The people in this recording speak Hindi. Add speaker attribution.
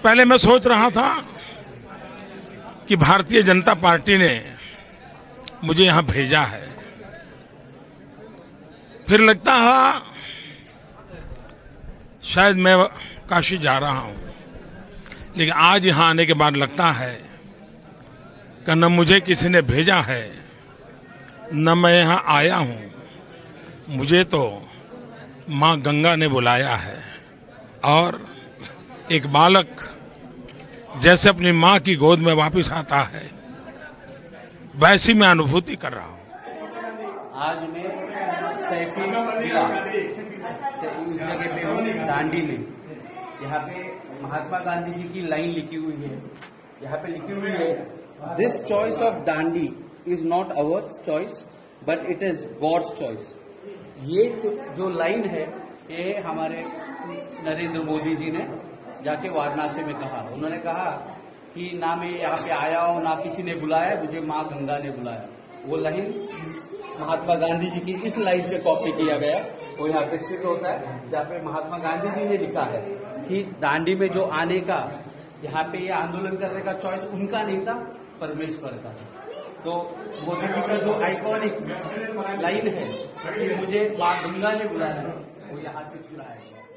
Speaker 1: पहले मैं सोच रहा था कि भारतीय जनता पार्टी ने मुझे यहां भेजा है। फिर लगता है शायद मैं काशी जा रहा हूं, लेकिन आज यहां आने के बाद लगता है कि न मुझे किसी ने भेजा है, न मैं यहां आया हूं। मुझे तो मां गंगा ने बुलाया है और एक बालक जैसे अपनी मां की गोद में वापस आता है, वैसी मैं अनुभूति कर रहा हूं।
Speaker 2: आज मैं सैफी जिला उस जगह पे हूँ, दांडी में। यहाँ पे महात्मा गांधी जी की लाइन लिखी हुई है। यहाँ पे लिखी हुई है, this choice of Dandi is not our choice but it is God's choice. ये जो लाइन है, ये हमारे नरेंद्र मोदी जी ने जाके वाराणसी में कहा। उन्होंने कहा कि ना मैं यहाँ पे आया हूँ, ना किसी ने बुलाया, मुझे माँ गंगा ने बुलाया। वो लाइन महात्मा गांधी जी की इस लाइन से कॉपी किया गया। वो यहाँ पे स्थित होता है, जहाँ पे महात्मा गांधी जी ने लिखा है कि दांडी में जो आने का, यहाँ पे ये आंदोलन करने का चॉइस उनका नहीं था, परमेश्वर का। तो मोदी जी का जो आइकॉनिक लाइन है कि मुझे माँ गंगा ने बुलाया, वो यहाँ से चुरा है।